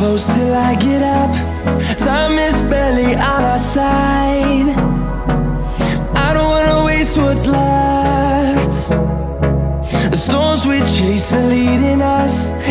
close till I get up. Time is barely on our side. I don't wanna waste what's left. The storms we chase are leading us.